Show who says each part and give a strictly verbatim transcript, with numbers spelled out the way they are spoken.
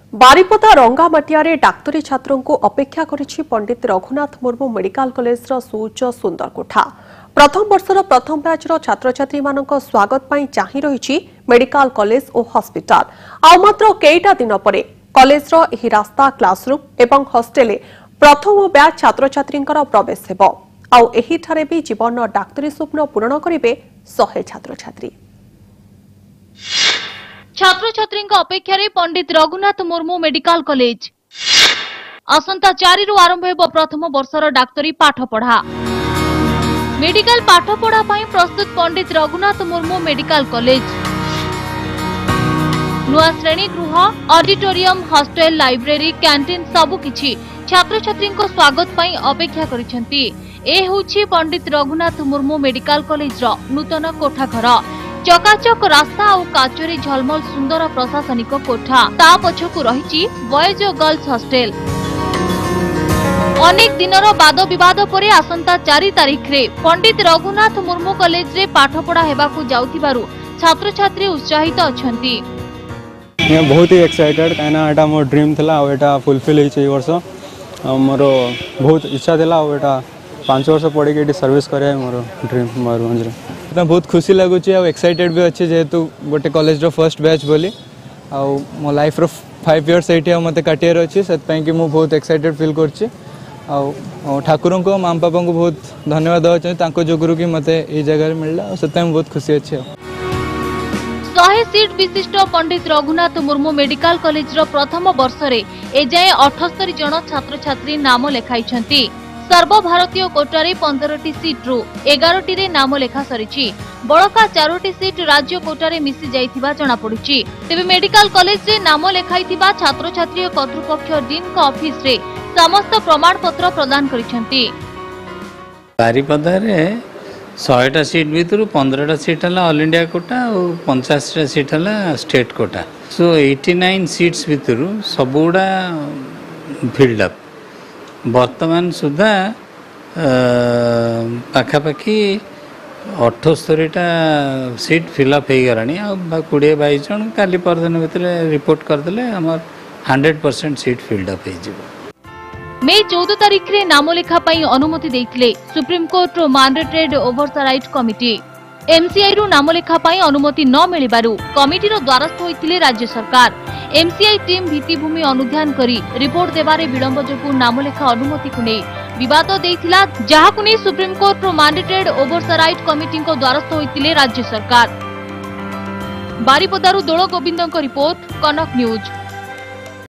Speaker 1: बारिपदा रंगामाटिया डाक्तरी छात्रों को अपेक्षा करिछि पंडित रघुनाथ मुर्मू मेडिकल कॉलेज सुउच्च सुंदर कोठा। प्रथम वर्षर प्रथम बैचर छात्र छात्री मानक स्वागत पई चाहि रहिछि मेडिकल कॉलेज और हॉस्पिटल। आ मात्र केइटा दिन परे कॉलेज रो एही रास्ता क्लासरूम एवं हॉस्टेल प्रथम बैच छात्र छात्री प्रवेश हेबो। आ एही ठारे भी जीवन डाक्तरी स्वप्न पूरण करिवे सौ छात्र छात्री।
Speaker 2: छात्र छात्री अपेक्षा पंडित रघुनाथ मुर्मू मेडिकल कॉलेज आसंता चारि रु आरंभ हेबो प्रथम वर्षर डाक्तरी पाठ पढ़ा। मेडिकल पाठ पढ़ा पई प्रस्तुत पंडित रघुनाथ मुर्मू मेडिकल कॉलेज। नुआ श्रेणी गृह, ऑडिटोरियम, हॉस्टेल, लाइब्रेरी, कैंटीन सबुकिछि छात्र छात्री स्वागत पई अपेक्षा करिसेंती। ए होछि पंडित रघुनाथ मुर्मू मेडिकल कॉलेज रो नूतन कोठा घर। चकाचक रास्ता और काचरी झलमल सुंदर प्रशासनिक कोठा। ता पछकु रहिछि बॉयज और गर्ल्स हॉस्टेल। अनेक दिनर वाद विवाद परे आसंता चारि तारिख रे पंडित रघुनाथ मुर्मू कॉलेज रे पाठ पढ़ा हेबाकु जाउथिबारु छात्र छात्री उत्साहित अछंती।
Speaker 3: मैं बहुत ही एक्साइटेड काना एटा मोर ड्रीम थिला और एटा फुलफिल होई छै वर्ष। मोर बहुत इच्छा थिला और एटा पांच वर्ष पढ़ी के सर्विस करे मोर ड्रीम मयूरभंज रे। तो बहुत खुशी लगुच और एक्साइटेड भी अच्छे जेहेतु गोटे कॉलेज रो फर्स्ट बैच बोली आ मो लाइफ रो फाइव इयर्स एठी मते काटियर अछि सेतपई कि मु बहुत एक्साइटेड फील करछि। आ ठाकुर को माम पापा को बहुत धन्यवाद देवा तांको जोगुरु कि मते ए जगह मिलला और सेतपई बहुत खुशी अछि।
Speaker 2: सौ सीट विशिष्ट पंडित रघुनाथ मुर्मू मेडिकल कॉलेज रो प्रथम वर्ष रे ए जाय अठहत्तर जन छात्र छात्री नाम लेखाइछंती। सर्वभारतीय कोटारे पंद्रह टी सीट रु एगारह टी रे नाम लेखा सरिछि। बड़का चारोटी सीट राज्य कोटारे मिसी जाइथिबा जणा पड़ुछि। तेबे मेडिकल कॉलेज रे नाम लेखाइथिबा छात्र छात्री कर्तृपक्ष डीन का ऑफिस रे समस्त प्रमाण पत्र प्रदान करिसेंती।
Speaker 4: बारिपदा रे सौ टा सीट भितर पंद्रह टा सीट हला ऑल इंडिया कोटा और पचास टा सीट हला स्टेट कोटा। सो नवासी सीट्स भितर सबुडा फिल्ड अप। वर्तमान सुधा पाखापाखि अठस्तरी टा सीट फिलअप हो गला। कोड़े बैश जन काली परदिन भितर रिपोर्ट करदे आमर hundred percent seat filled up हो।
Speaker 2: मे चौदह तारिख रे नाम लेखा पई अनुमति देथिले सुप्रीम कोर्ट रो मैंडेटेड ओवरसाइट कमिटी। एमसीआई रु नाम लेखा पई अनुमति न मिलिबारु कमिटी रो द्वारस्थ होइथिले राज्य सरकार। एमसीआई टीम भित्तिभूमि अनुध्यान करी रिपोर्ट देबारे विलंब जोगु नाम लेखा अनुमति को नै विवाद देथिला, जहाकु नै सुप्रीम कोर्ट रो मैंडेटेड ओवरसाइट कमिटी को द्वारस्थ होइथिले राज्य सरकार। बारिपदारु दोल गोविंदन को रिपोर्ट, कनक न्यूज।